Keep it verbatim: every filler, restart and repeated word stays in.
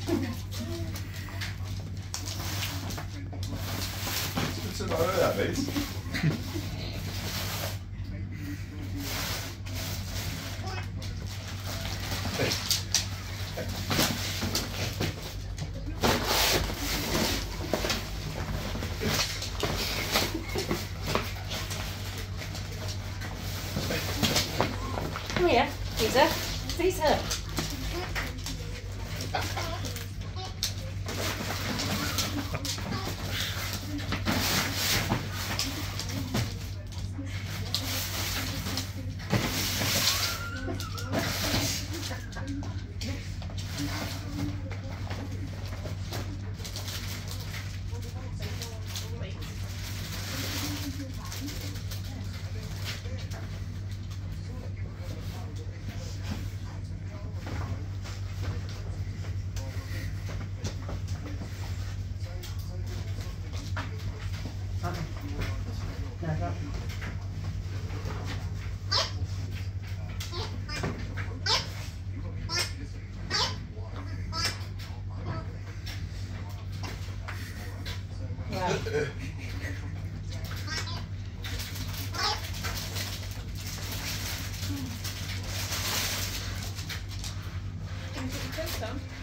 It's good to know that, mate. Come here, caeser. Caeser. Wow. Can you put your coat on?